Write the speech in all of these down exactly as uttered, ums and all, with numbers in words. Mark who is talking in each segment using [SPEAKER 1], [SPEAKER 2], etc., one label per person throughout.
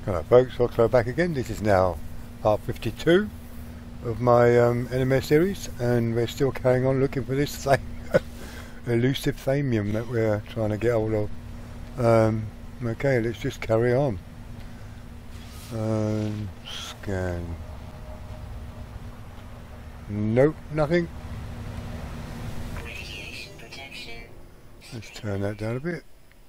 [SPEAKER 1] Hello folks, Oxford back again. This is now part fifty-two of my um, N M S series, and we're still carrying on looking for this same elusive thamium that we're trying to get hold of. Um, okay, let's just carry on. Um, scan. Nope, nothing. Let's turn that down a bit.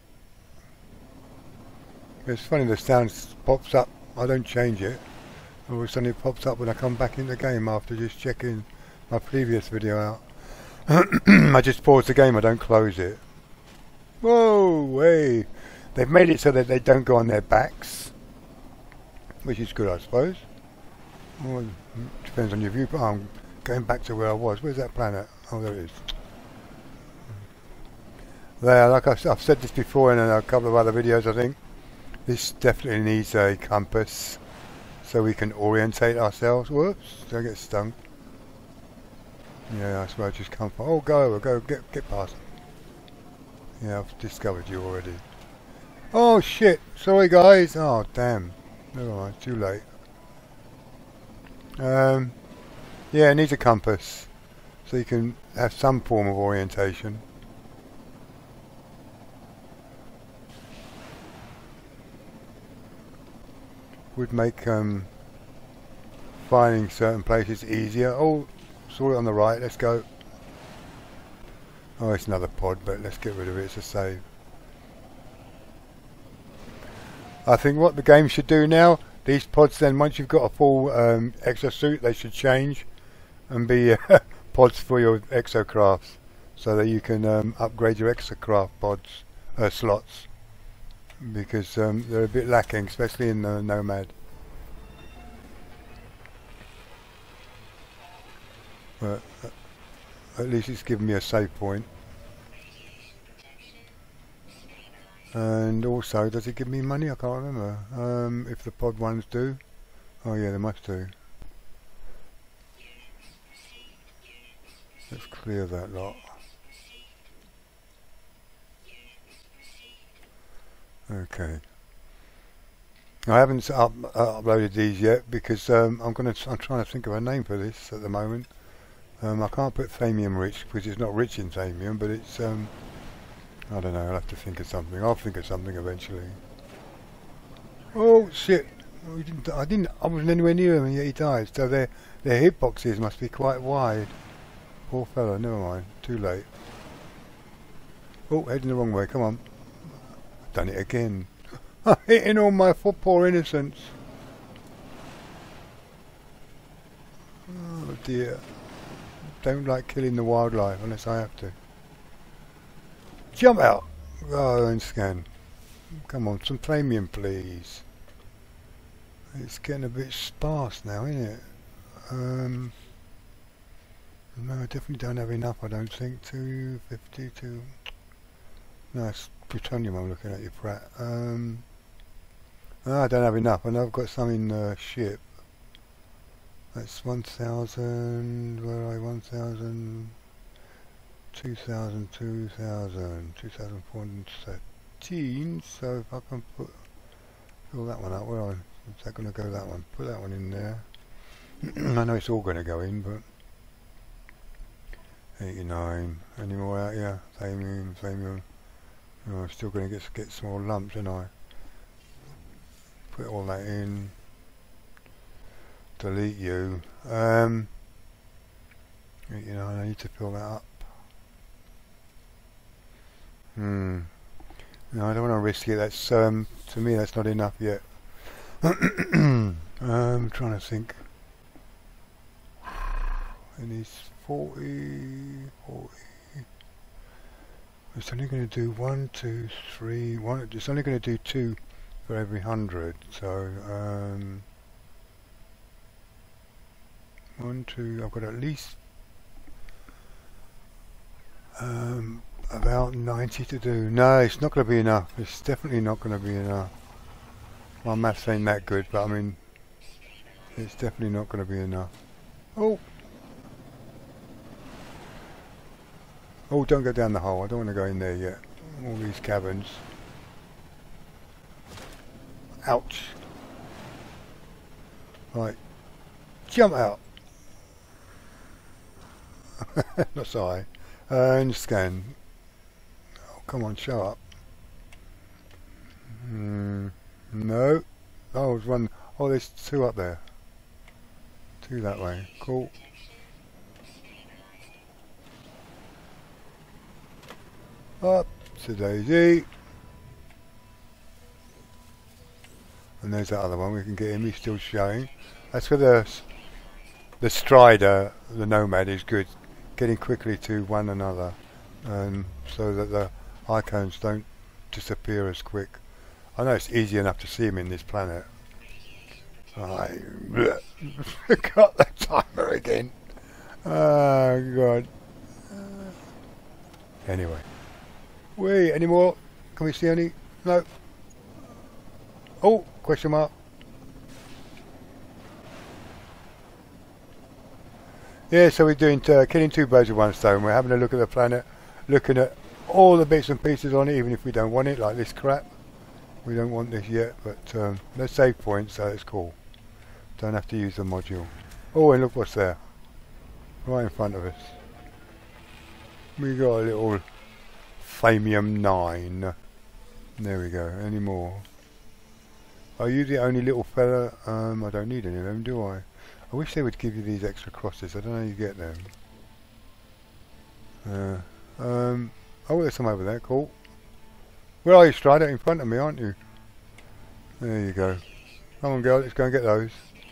[SPEAKER 1] It's funny, the sound pops up, I don't change it. All of a sudden it pops up when I come back in the game after just checking my previous video out. I just pause the game, I don't close it. Whoa, hey! They've made it so that they don't go on their backs, which is good, I suppose. Well, it depends on your view, but I'm going back to where I was. Where's that planet? Oh, there it is. There, like I've, I've said this before in a couple of other videos, I think. This definitely needs a compass so we can orientate ourselves. Whoops, did I get stung? Yeah, I suppose just come from. Oh, go, go, get, get past. Yeah, I've discovered you already. Oh shit! Sorry, guys. Oh damn. Never mind. Too late. Um, yeah, it needs a compass so you can have some form of orientation. Would make um, finding certain places easier. Oh, saw it on the right, let's go. Oh, it's another pod, but let's get rid of it, it's a save. I think what the game should do now, these pods then, once you've got a full um, exosuit, they should change and be uh, pods for your exocrafts, so that you can um, upgrade your exocraft pods, uh, slots. Because um, they're a bit lacking, especially in the Nomad. But uh, at least it's given me a save point. And also, does it give me money? I can't remember. Um, if the pod ones do. Oh yeah, they must do. Let's clear that lot. Okay. I haven't up, uh, uploaded these yet because um, I'm gonna. I'm trying to think of a name for this at the moment. Um, I can't put thamium rich because it's not rich in thamium, but it's. Um, I don't know. I'll have to think of something. I'll think of something eventually. Oh shit! We didn't, I didn't. I wasn't anywhere near him, and yet he died. So their their hitboxes must be quite wide. Poor fella. Never mind. Too late. Oh, heading the wrong way. Come on. Done it again. I'm hitting all my for poor innocence. Oh dear. Don't like killing the wildlife unless I have to. Jump out! Oh, and scan. Come on, some thamium please. It's getting a bit sparse now, isn't it? Um, no, I definitely don't have enough, I don't think. two fifty-two. No, it's plutonium I'm looking at, you prat. Um, oh, I don't have enough. I know I've got some in the ship. That's one thousand, where are I? one thousand, two thousand, two thousand, two thousand four hundred thirteen. So if I can put, fill that one up, where are I? Is that going to go that one? Put that one in there. I know it's all going to go in, but eighty-nine. Any more out? Yeah, thamium, thamium. Oh, I'm still going to get get small lumps, aren't I? Put all that in. Delete you. Um, you know, I need to fill that up. Hmm. No, I don't want to risk it. That's um, to me, that's not enough yet. um, I'm trying to think. It needs forty, forty. It's only going to do one, two, three, one. It's only going to do two for every hundred. So, um, one, two. I've got at least um, about ninety to do. No, it's not going to be enough. It's definitely not going to be enough. My maths ain't that good, but I mean, it's definitely not going to be enough. Oh. Oh, don't go down the hole. I don't want to go in there yet. All these caverns. Ouch. Right. Jump out. Not so high. Uh, and scan. Oh, come on, show up. Mm, no. Oh, there's one. Oh, there's two up there. Two that way. Cool. Up to Daisy. And there's that other one. We can get him. He's still showing. That's for the the Strider. The Nomad is good. Getting quickly to one another, um, so that the icons don't disappear as quick. I know it's easy enough to see them in this planet. I got the timer again. Oh god. Uh, anyway. Wait, any more? Can we see any? No. Oh, question mark. Yeah, so we're doing uh, killing two birds with one stone. We're having a look at the planet, looking at all the bits and pieces on it, even if we don't want it, like this crap. We don't want this yet, but um, there's save points, so it's cool. Don't have to use the module. Oh, and look what's there. Right in front of us. We got a little Thamium nine. There we go. Any more? Are you the only little fella? Um, I don't need any of them, do I? I wish they would give you these extra crosses. I don't know how you get them. Uh, um, oh, there's some over there. Cool. Where are you, Strider? In front of me, aren't you? There you go. Come on, girl. Let's go and get those.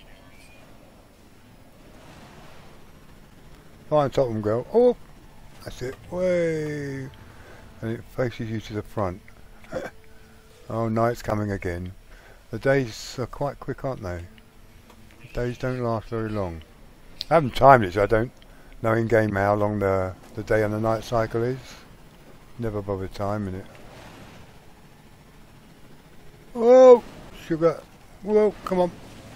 [SPEAKER 1] Fly on top of them, girl. Oh! That's it. Way! And it faces you to the front. Oh, night's coming again. The days are quite quick, aren't they? The days don't last very long. I haven't timed it, so I don't know in game how long the the day and the night cycle is. Never bothered timing it. Whoa, sugar! Whoa, come on!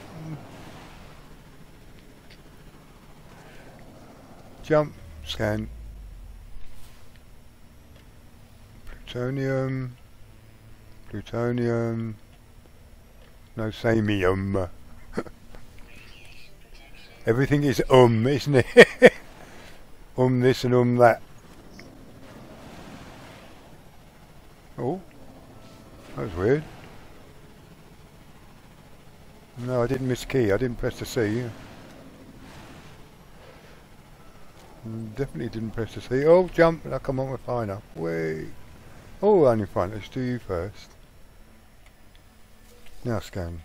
[SPEAKER 1] Jump, scan. Plutonium. Plutonium. No samium. Everything is um, isn't it? Um this and um that. Oh, that was weird. No, I didn't miss key. I didn't press the C. Definitely didn't press the C. Oh, jump! Now come on, we're far enough. Wait. Oh, on in front. Let's do you first. Now scan.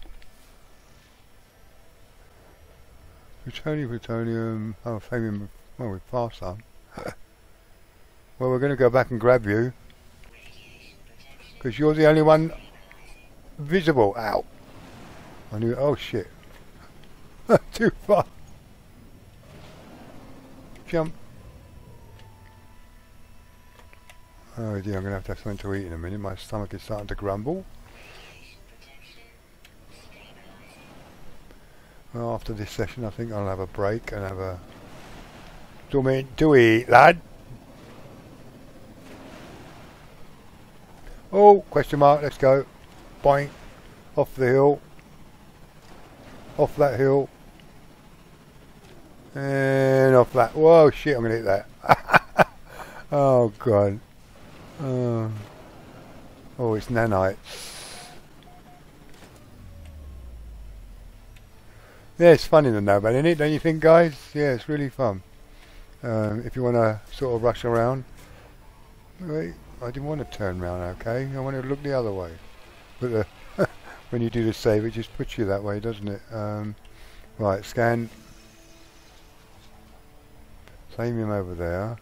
[SPEAKER 1] Plutonium, plutonium. Oh, Thamium. Well, we've passed some. Well, we're going to go back and grab you. Because you're the only one visible. Ow. I knew. Oh, shit. Too far. Jump. Oh dear, I'm going to have to have something to eat in a minute. My stomach is starting to grumble. Well, after this session I think I'll have a break and have a... Do me, do eat, lad? Oh, question mark, let's go. Boing. Off the hill. Off that hill. And off that. Whoa, shit, I'm going to hit that. Oh, God. Oh, oh, it's nanites. Yeah, it's fun in the Nomad, isn't it? Don't you think, guys? Yeah, it's really fun. Um, if you want to sort of rush around. Wait, I didn't want to turn around, okay? I want to look the other way. But the when you do the save, it just puts you that way, doesn't it? Um, right, scan. Thamium over there.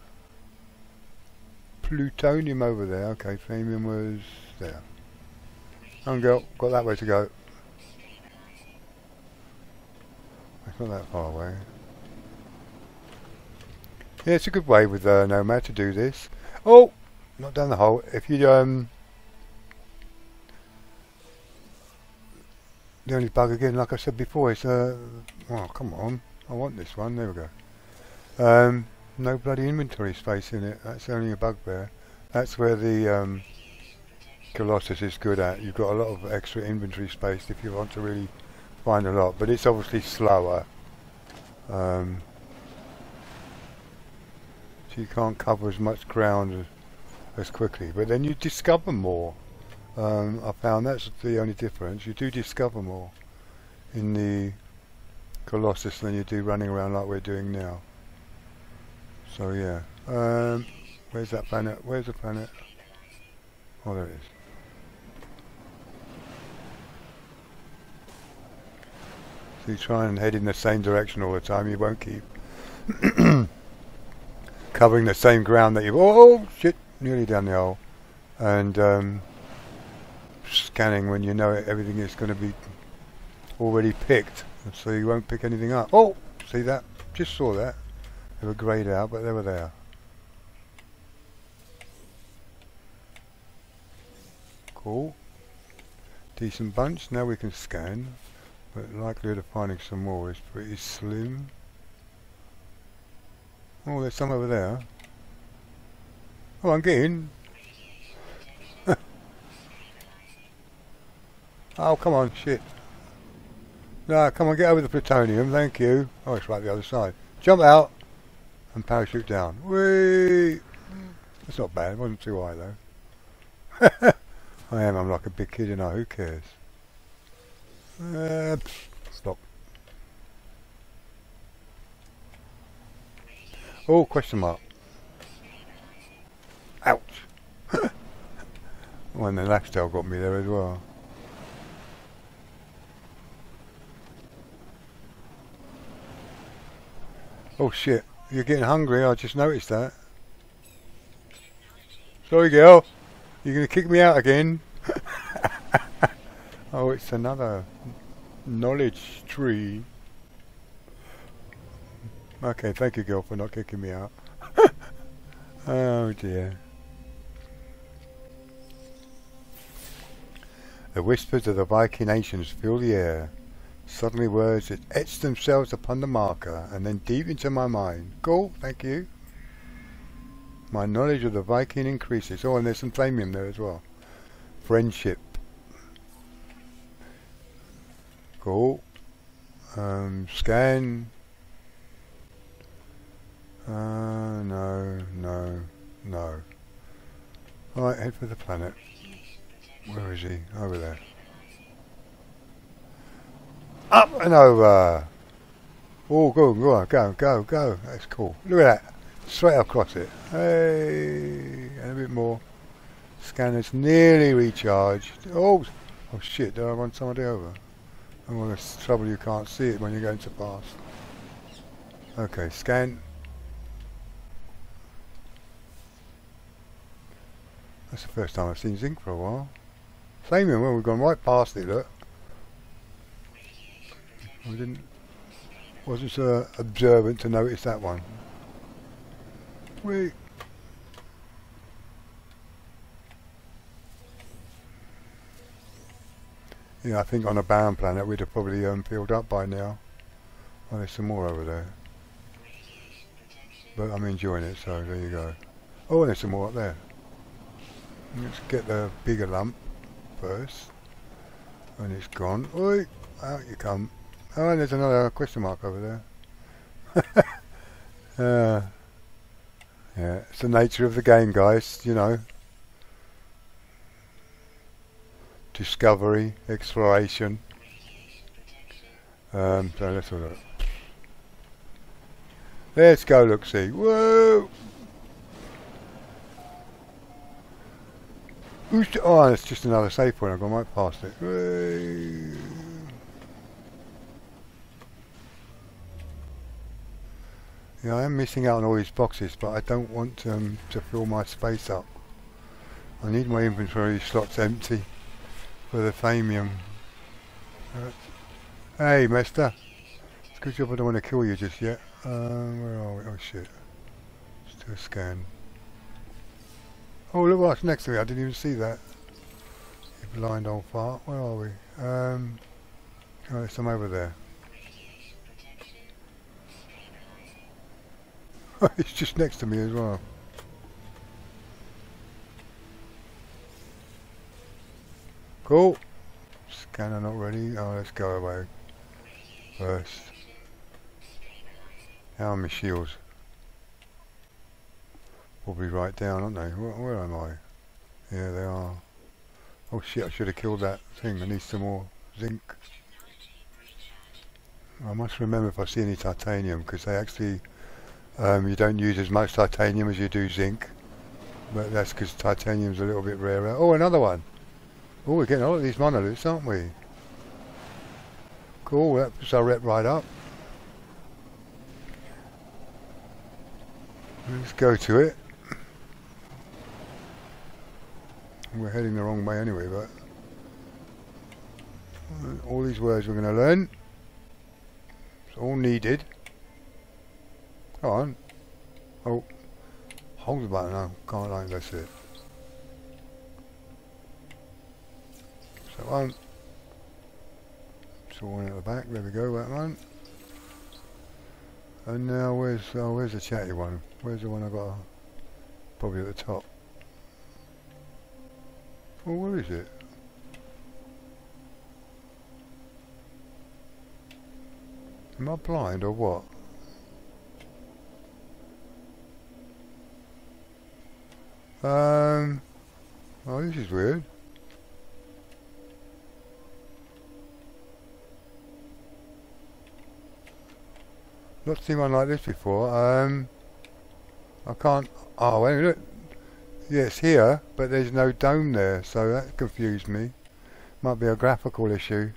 [SPEAKER 1] Plutonium over there. Okay, Thamium was there. Oh, girl, got that way to go. It's not that far away. Yeah, it's a good way with uh, Nomad to do this. Oh, not down the hole. If you um, the only bug again, like I said before, is uh, oh come on, I want this one. There we go. Um, no bloody inventory space in it. That's only a bugbear. That's where the um, Colossus is good at. You've got a lot of extra inventory space if you want to really find a lot, but it's obviously slower. Um, so you can't cover as much ground as, as quickly, but then you discover more. Um, I found that's the only difference. You do discover more in the Colossus than you do running around like we're doing now. So yeah. Um, where's that planet? Where's the planet? Oh, there it is. So you try and head in the same direction all the time. You won't keep covering the same ground that you've... Oh, shit! Nearly down the hole. And um, scanning when you know it, everything is going to be already picked. So you won't pick anything up. Oh! See that? Just saw that. They were greyed out, but they were there. Cool. Decent bunch. Now we can scan. But likelihood of finding some more is pretty slim. Oh, there's some over there. Oh, I'm getting. Oh, come on, shit. No, come on, get over the plutonium, thank you. Oh, it's right the other side. Jump out and parachute down. Whee! That's not bad, it wasn't too high though. I am, I'm like a big kid, you know, who cares? Uh, stop. Oh, question mark. Ouch! Oh, and the Laxdale got me there as well. Oh shit, you're getting hungry, I just noticed that. Sorry girl, you're going to kick me out again? Oh, it's another knowledge tree. Okay, thank you girl for not kicking me out. Oh dear. The whispers of the Viking nations fill the air. Suddenly words that etch themselves upon the marker and then deep into my mind. Cool, thank you. My knowledge of the Viking increases. Oh, and there's some flamium there as well. Friendship. Cool. Um, scan. Uh, no, no, no. Alright, head for the planet. Where is he? Over there. Up and over. Oh, go, go, go, go, go. That's cool. Look at that. Straight across it. Hey, and a bit more. Scanner's nearly recharged. Oh, oh shit! Did I run somebody over? Oh, well, that's the trouble. You can't see it when you're going so fast. Okay, scan. That's the first time I've seen zinc for a while. Flamium, well, we've gone right past it. Look. I didn't, wasn't so observant to notice that one. Wait. Yeah, I think on a barren planet we'd have probably um, filled up by now. Oh, there's some more over there. But I'm enjoying it, so there you go. Oh, and there's some more up there. Let's get the bigger lump first. And it's gone. Oi! Out you come. Oh, and there's another question mark over there. uh, yeah, it's the nature of the game, guys, you know. Discovery, exploration. Um, so let's have a look. Let's go look see. Whoa! Oh, it's just another save point. I've gone right past it. Whee! Yeah, I am missing out on all these boxes, but I don't want um, to fill my space up. I need my inventory slots empty for the flamium. Uh, hey, mister. It's a good job I don't want to kill you just yet. Uh, where are we? Oh shit. Let's do a scan. Oh, look what's next to me. I didn't even see that. You blind old fart. Where are we? Um, oh, there's some over there. It's just next to me as well. Cool. Scanner not ready. Oh, let's go away. first. How are my shields? Probably right down, aren't they? Where, where am I? Yeah, they are. Oh shit, I should have killed that thing. I need some more zinc. I must remember if I see any titanium, because they actually, um, you don't use as much titanium as you do zinc. But that's because titanium's a little bit rarer. Oh, another one! Oh, we're getting a lot of these monoliths, aren't we? Cool, that puts our rep right up. Let's go to it. We're heading the wrong way anyway, but all these words we're going to learn. It's all needed. Come on. Oh, hold the button. I can't like that's it. So one. So one at the back. There we go. That one. And now where's oh where's the chatty one? Where's the one I got? Probably at the top. Oh, where is it? Am I blind or what? Um. Oh, this is weird. Not seen one like this before. Um. I can't. Oh, wait a minute. Yeah, it's here, but there's no dome there, so that confused me. Might be a graphical issue.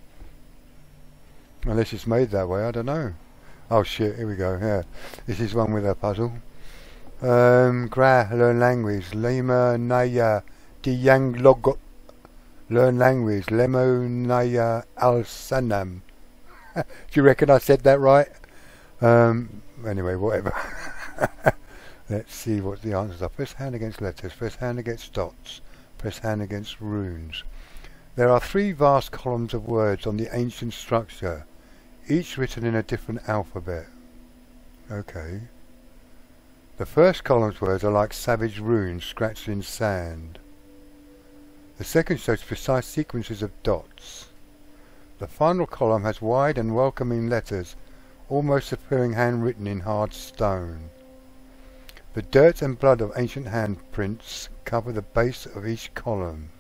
[SPEAKER 1] Unless it's made that way, I don't know. Oh shit, here we go, yeah. This is one with a puzzle. Um, Gra, learn language. Lema Naya Diyang Logo. Learn language. Lemo Naya Al Sanam. Do you reckon I said that right? Um, anyway, whatever. Let's see what the answers are. Press hand against letters, press hand against dots, press hand against runes. There are three vast columns of words on the ancient structure, each written in a different alphabet. Okay. The first column's words are like savage runes scratched in sand. The second shows precise sequences of dots. The final column has wide and welcoming letters, almost appearing handwritten in hard stone. The dirt and blood of ancient handprints cover the base of each column.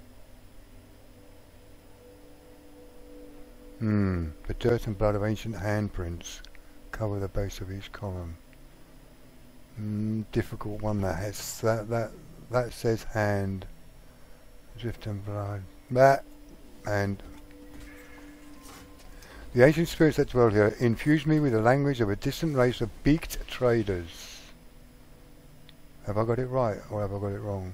[SPEAKER 1] Hmm. The dirt and blood of ancient handprints cover the base of each column. Hmm. Difficult one that has that that that says hand. Drift and blood. That and the ancient spirits that dwell here infused me with the language of a distant race of beaked traders. Have I got it right or have I got it wrong?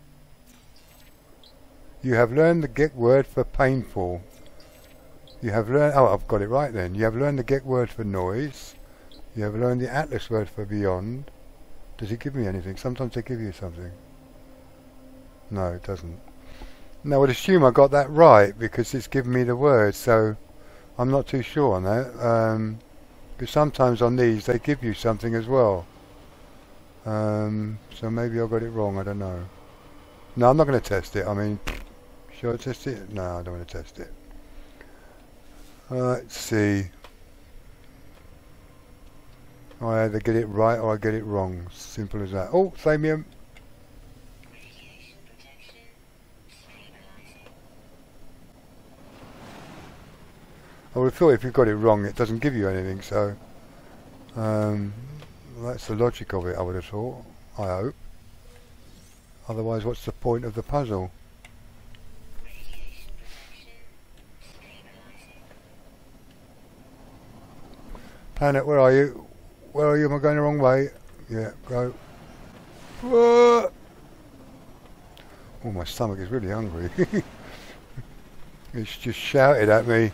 [SPEAKER 1] You have learned the Gek word for painful. You have learned... Oh, I've got it right then. You have learned the Gek word for noise. You have learned the Atlas word for beyond. Does it give me anything? Sometimes they give you something. No, it doesn't. Now I would assume I got that right because it's given me the word, so I'm not too sure on that. Um, because sometimes on these they give you something as well. Um, so maybe I got it wrong, I don't know. No, I'm not going to test it. I mean, should I test it? No, I don't want to test it. Uh, let's see. I either get it right or I get it wrong. Simple as that. Oh, Thamium. I would have thought if you got it wrong it doesn't give you anything, so um, that's the logic of it, I would have thought, I hope. Otherwise what's the point of the puzzle? Planet, where are you? Where are you? Am I going the wrong way? Yeah, go. Whoa! Oh, my stomach is really hungry. It's just shouted at me.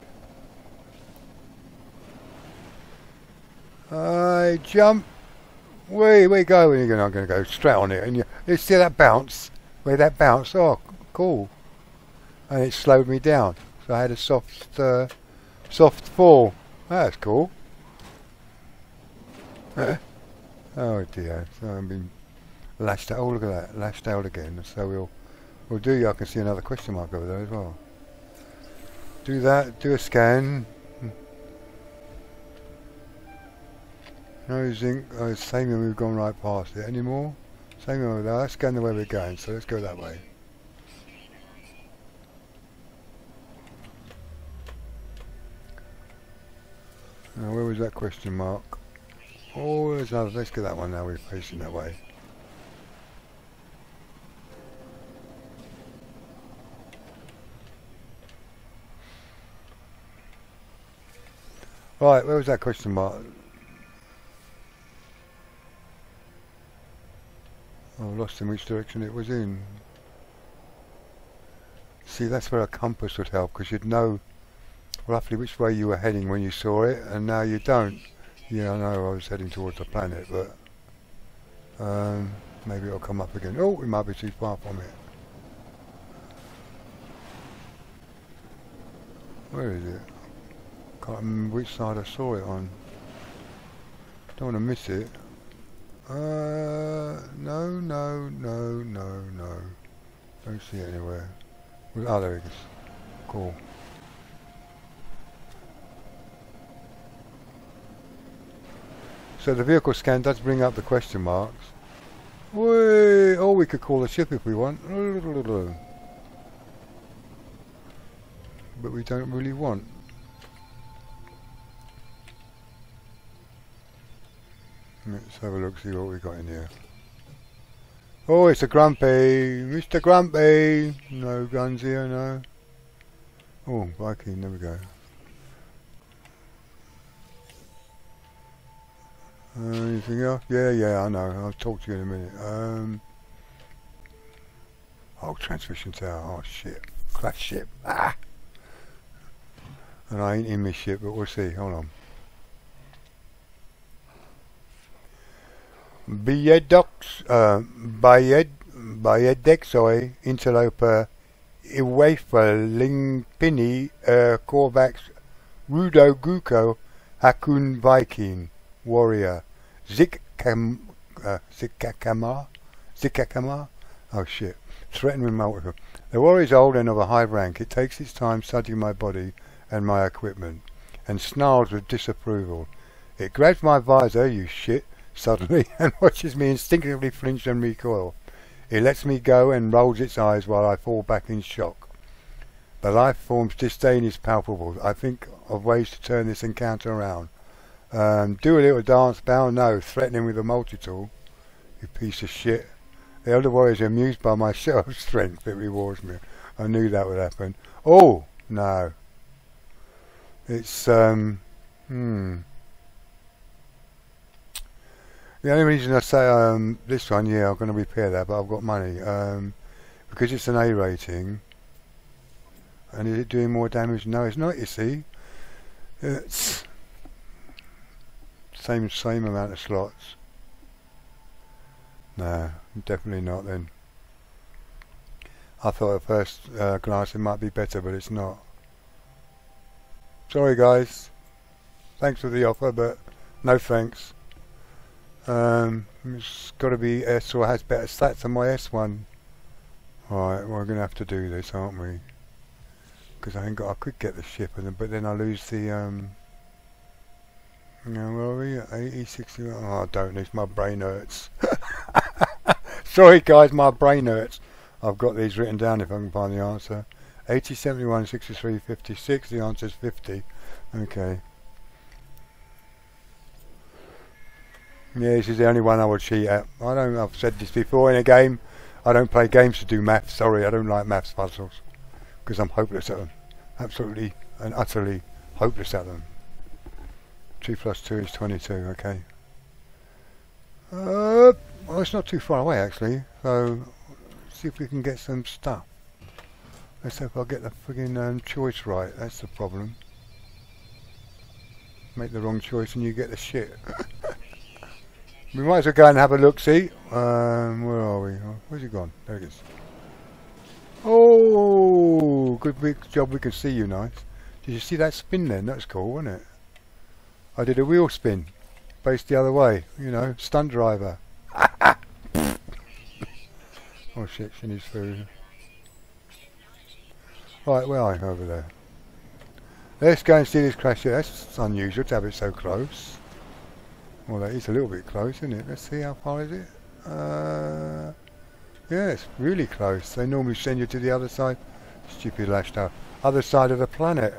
[SPEAKER 1] I jump. Where where you go? And you're going, I'm going to go straight on it. And you, you see that bounce? Where that bounce? Oh, cool. And it slowed me down. So I had a soft, uh, soft fall. That's cool. Uh, oh dear. So I've been lashed out. Oh, look at that. Lashed out again. So we'll, we'll do. I can see another question mark over there as well. Do that. Do a scan. No zinc. Oh, same when we've gone right past it. Any more? Same over there. Let's go the way we're going, so let's go that way. Now, where was that question mark? Oh, there's another. Let's get that one now. We're facing that way. Right, where was that question mark? Oh, I lost in which direction it was in. See, that's where a compass would help, because you'd know roughly which way you were heading when you saw it, and now you don't. Yeah, I know I was heading towards the planet, but um, maybe it'll come up again. Oh, we might be too far from it. Where is it? Can't remember which side I saw it on. Don't want to miss it. Uh, no, no, no, no, no. Don't see it anywhere. Oh, there it is. Cool. So the vehicle scan does bring up the question marks. Whee! Oh, we could call the ship if we want. But we don't really want. Let's have a look, see what we got in here. Oh, it's a Grumpy! Mister Grumpy! No guns here, no. Oh, Viking, there we go. Uh, anything else? Yeah, yeah, I know. I'll talk to you in a minute. Um, oh, transmission tower. Oh, shit. Crash ship. Ah! And I ain't in my ship, but we'll see. Hold on. Biodox, uh, Bied, Biodexoi, Interloper, Iwafalingpini, uh, Korvax, Rudo Guko, Hakun Viking, Warrior, Zikam, uh, Zikakama, Zikakama, oh shit, threatened with multiple. The warrior is old and of a high rank. It takes its time studying my body and my equipment, and snarls with disapproval. It grabs my visor, you shit, suddenly, and watches me instinctively flinch and recoil. It lets me go and rolls its eyes while I fall back in shock. The life form's disdain is palpable. I think of ways to turn this encounter around. Um, do a little dance, bow, no, threatening with a multi-tool. You piece of shit. The elder warriors are amused by my show of strength. It rewards me. I knew that would happen. Oh, no. It's, um, hmm. The only reason I say um, this one, yeah, I'm going to repair that, but I've got money. Um, because it's an A rating. And is it doing more damage? No, it's not, you see. It's same same amount of slots. No, definitely not then. I thought at first uh, glance it might be better, but it's not. Sorry guys. Thanks for the offer, but no thanks. Um, it's got to be S or has better stats than my S one. Right, we're going to have to do this, aren't we? Because I think I could get the ship, and then, but then I lose the. Um, you know, where are we? eighty, sixty. Oh, I don't. This my brain hurts. Sorry, guys, my brain hurts. I've got these written down if I can find the answer. eighty, seventy-one, sixty-three, fifty-six. The answer is fifty. Okay. Yeah, this is the only one I would cheat at. I don't. I've said this before in a game. I don't play games to do maths. Sorry, I don't like maths puzzles because I'm hopeless at them. Absolutely and utterly hopeless at them. Two plus two is twenty-two. Okay. Uh, well, it's not too far away actually. So, let's see if we can get some stuff. Let's hope I'll get the friggin' um, choice right. That's the problem. Make the wrong choice and you get the shit. We might as well go and have a look, see? Um, where are we? Oh, where's he gone? There he is. Oh, good big job we can see you, nice. Did you see that spin then? That's cool, wasn't it? I did a wheel spin. Based the other way, you know, stunt driver. Oh shit, she needs food. Right, where are you? Over there. Let's go and see this crash here. That's unusual to have it so close. Well, that is a little bit close, isn't it? Let's see, how far is it? Uh, yeah, it's really close. They normally send you to the other side. Stupid lashed up. Other side of the planet.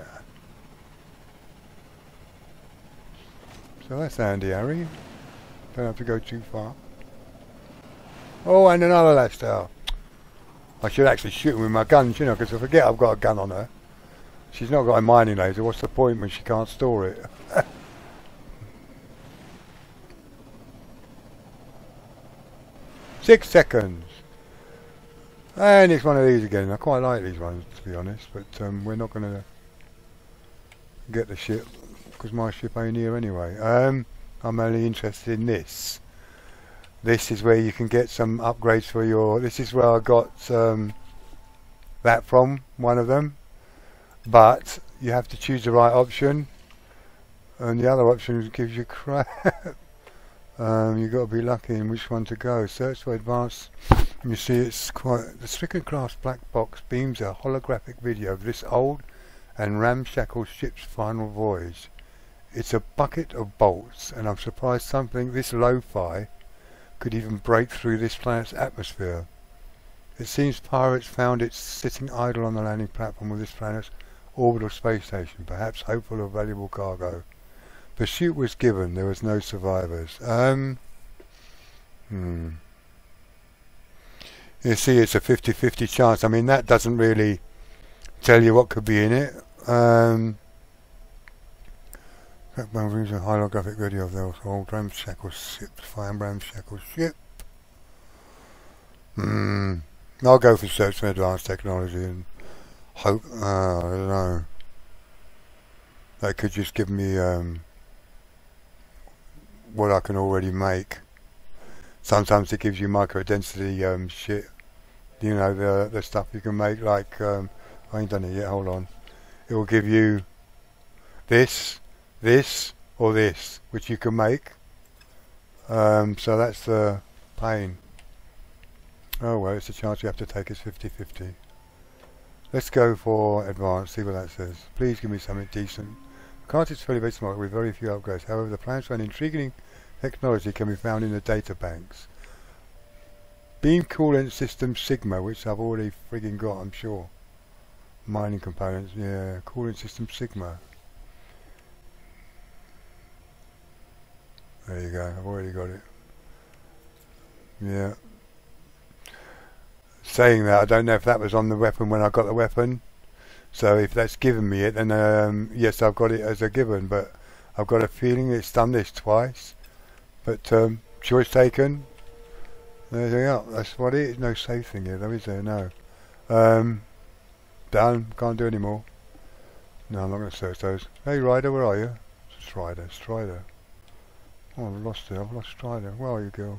[SPEAKER 1] So that's handy, Harry. Don't have to go too far. Oh, and another lashed out. I should actually shoot him with my gun, you know, because I forget I've got a gun on her. She's not got a mining laser. What's the point when she can't store it? Six seconds. And it's one of these again. I quite like these ones, to be honest, but um, we're not going to get the ship because my ship ain't here anyway. Um, I'm only interested in this. This is where you can get some upgrades for your... This is where I got um, that from, one of them. But you have to choose the right option. And the other option gives you crap. Um, you've got to be lucky in which one to go. Search for advanced. You see, it's quite. The Strickland class black box beams a holographic video of this old and ramshackle ship's final voyage. It's a bucket of bolts, and I'm surprised something this lo-fi could even break through this planet's atmosphere. It seems pirates found it sitting idle on the landing platform of this planet's orbital space station, perhaps hopeful of valuable cargo. Pursuit was given. There was no survivors. Um, hmm. You see, it's a fifty fifty chance. I mean, that doesn't really tell you what could be in it. Um, Backbone brings a holographic video of the old ramshackle ship, fine ramshackle ship. Hmm. I'll go for search for advanced technology and hope. Uh, I don't know. That could just give me. Um, what I can already make. Sometimes it gives you micro density um, shit, you know, the the stuff you can make, like um, I ain't done it yet, hold on. It will give you this, this or this, which you can make. Um, so that's the pain. Oh well, it's a chance you have to take. It's fifty fifty. Let's go for advanced, see what that says. Please give me something decent. The card is fairly very small with very few upgrades. However, the plans for an intriguing technology can be found in the data banks. Beam coolant system Sigma, which I've already frigging got, I'm sure. Mining components, yeah. Coolant system Sigma. There you go, I've already got it. Yeah. Saying that, I don't know if that was on the weapon when I got the weapon. So if that's given me it, then um, yes, I've got it as a given, but I've got a feeling it's done this twice. But um, choice taken. There you go. That's what it is. No safe thing here, though, is there? No. Um, done. Can't do any more. No, I'm not going to search those. Hey, Ryder, where are you? Strider, Strider. Oh, I've lost it. I've lost Strider. Where are you, girl?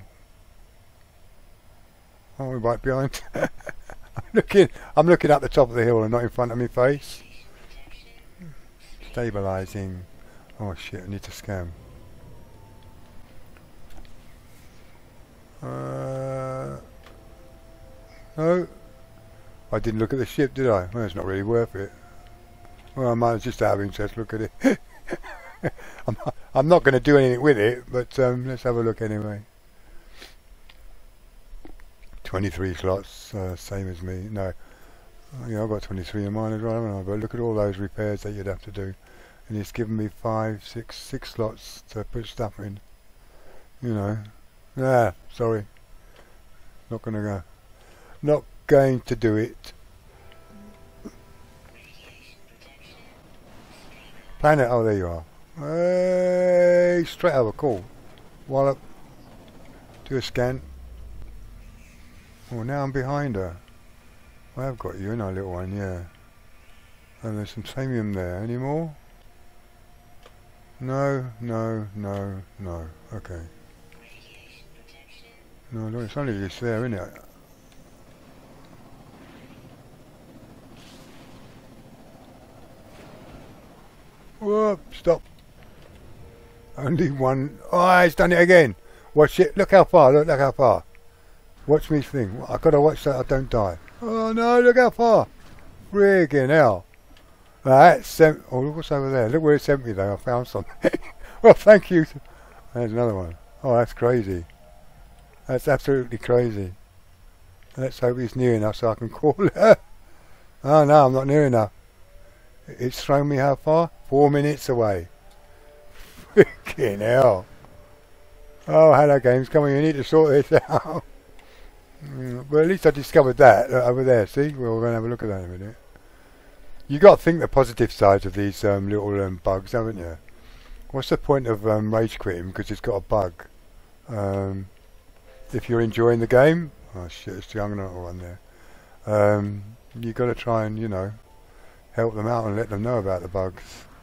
[SPEAKER 1] Oh, we're right behind. I'm looking. I'm looking up the top of the hill and not in front of my face. Stabilizing. Oh shit! I need to scan. Uh, no, I didn't look at the ship, did I? Well, it's not really worth it. Well, I might just out of interest look at it. I'm, I'm not going to do anything with it, but um, let's have a look anyway. twenty-three slots, uh, same as me. No, oh, yeah, I've got twenty-three in mine as well, haven't I? But look at all those repairs that you'd have to do, and it's given me five, six, six slots to put stuff in. You know, ah, sorry, not gonna go, not going to do it. Planet, oh there you are. Hey, straight over, cool. Wallop. Do a scan. Oh, now I'm behind her. I have got you, in our little one, yeah. And there's some samium there. Any more? No, no, no, no. Okay. No, no, it's only just there, isn't it? Whoop, stop. Only one. Oh, it's done it again. Watch it. Look how far. Look, look how far. Watch me thing. I've got to watch that I don't die. Oh no, look how far. Friggin' hell. That's sent. Oh, look what's over there. Look where it sent me though. I found something. Well, thank you. There's another one. Oh, that's crazy. That's absolutely crazy. Let's hope he's near enough so I can call her. Oh no, I'm not near enough. It's thrown me how far? Four minutes away. Freaking hell. Oh, hello games, come on, you need to sort this out. Well, at least I discovered that uh, over there, see? Well, we're going to have a look at that in a minute. You got to think the positive sides of these um, little um, bugs, haven't you? What's the point of um, rage quitting because it's got a bug? Um, if you're enjoying the game, oh shit, it's the young one there. Um, you got to try and, you know, help them out and let them know about the bugs.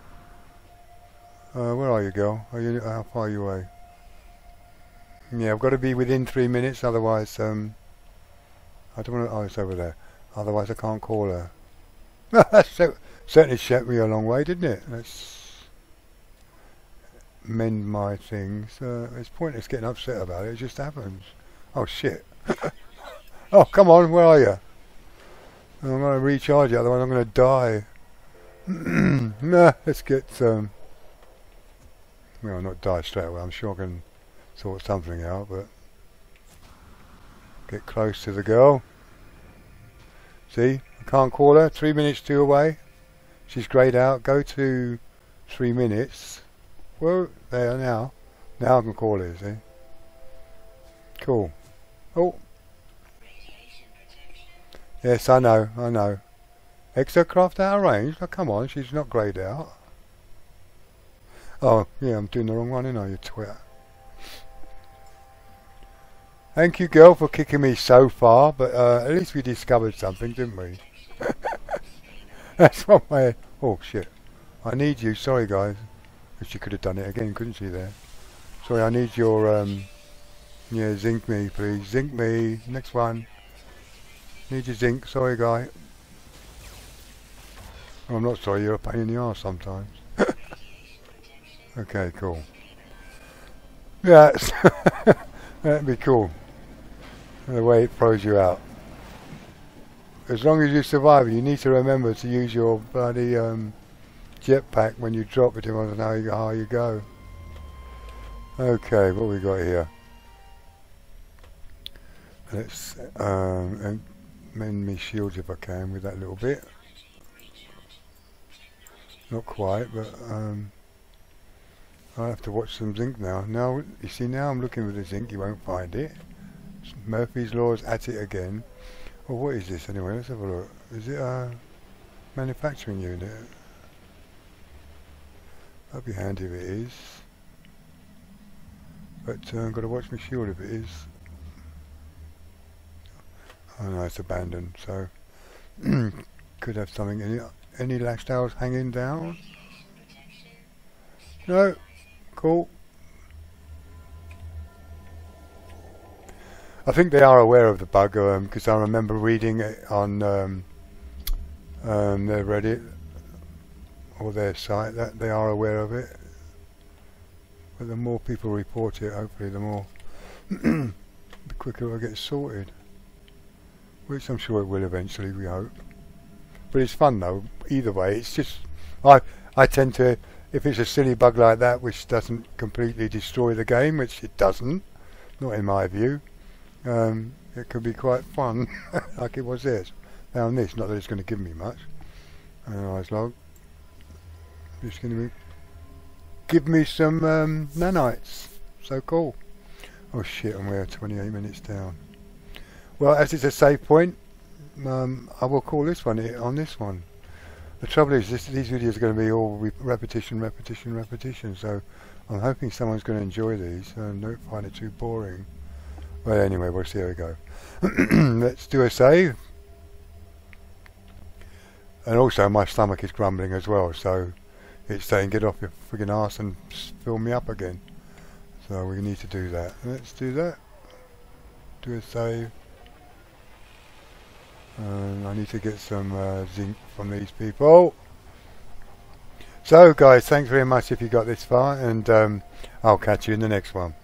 [SPEAKER 1] Uh, where are you, girl? Are you, how far are you away? Yeah, I've got to be within three minutes, otherwise, um, I don't want to, oh, it's over there. Otherwise I can't call her. That certainly shot me a long way, didn't it? Let's mend my things. Uh, it's pointless getting upset about it, it just happens. Oh shit. Oh, come on, where are you? I'm going to recharge it, otherwise I'm going to die. Nah, let's get, um, well, not die straight away, I'm sure I can sort something out, but get close to the girl. See, I can't call her, three minutes two away. She's greyed out, go to three minutes. Well, there now. Now I can call her, see. Cool. Oh. Yes, I know, I know. Exocraft out of range? Oh, come on, she's not greyed out. Oh, yeah, I'm doing the wrong one, ain't I, you twit. Thank you, girl, for kicking me so far, but uh, at least we discovered something, didn't we? That's one way. Oh, shit. I need you. Sorry, guys. She could have done it again, couldn't she, there? Sorry, I need your, um... yeah, zinc me, please. Zinc me. Next one. Need your zinc. Sorry, guy. Oh, I'm not sorry. You're a pain in the arse sometimes. Okay, cool. Yeah, that'd be cool. The way it throws you out. As long as you survive, you need to remember to use your bloody um, jetpack when you drop it. I don't know how you, how you go. Okay, what we got here? Let's um, mend me shields if I can with that little bit. Not quite, but um, I have to watch some zinc now. Now, you see, now I'm looking for the zinc. You won't find it. Murphy's Law's at it again. Well, what is this anyway? Let's have a look. Is it a manufacturing unit? That'd be handy if it is. But uh, I've got to watch my shield if it is. Oh no, it's abandoned. So could have something. Any any lash tails hanging down? No. Cool. I think they are aware of the bug because um, I remember reading it on um, um, their Reddit or their site that they are aware of it. But the more people report it, hopefully the more the quicker it will get sorted. Which I'm sure it will eventually, we hope. But it's fun though, either way. It's just, I, I tend to, if it's a silly bug like that which doesn't completely destroy the game, which it doesn't, not in my view, um, it could be quite fun, like it was this. Found this, not that it's going to give me much. Analyze log. It's going to be, give me some um, nanites. So cool. Oh shit, and we're twenty-eight minutes down. Well, as it's a save point, um, I will call this one on this one. The trouble is, this, these videos are going to be all re repetition, repetition, repetition. So I'm hoping someone's going to enjoy these and don't find it too boring. Well, anyway, we'll see how we go. Let's do a save. And also, my stomach is grumbling as well, so it's saying, get off your friggin' arse and fill me up again. So we need to do that. Let's do that. Do a save. Um, I need to get some uh, zinc from these people. So guys, thanks very much if you got this far, and um, I'll catch you in the next one.